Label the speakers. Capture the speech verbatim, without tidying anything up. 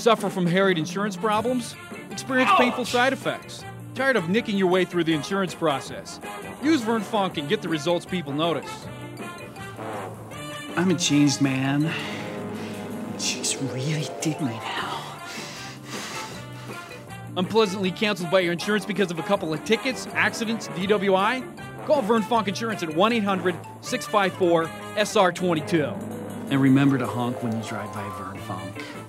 Speaker 1: Suffer from harried insurance problems? Experience painful side effects? Tired of nicking your way through the insurance process? Use Vern Fonk and get the results people notice.
Speaker 2: I'm a changed man. Chicks really dig me now.
Speaker 1: Unpleasantly canceled by your insurance because of a couple of tickets, accidents, D W I? Call Vern Fonk Insurance at one eight hundred, six five four, S R two two.
Speaker 2: And remember to honk when you drive by Vern Fonk.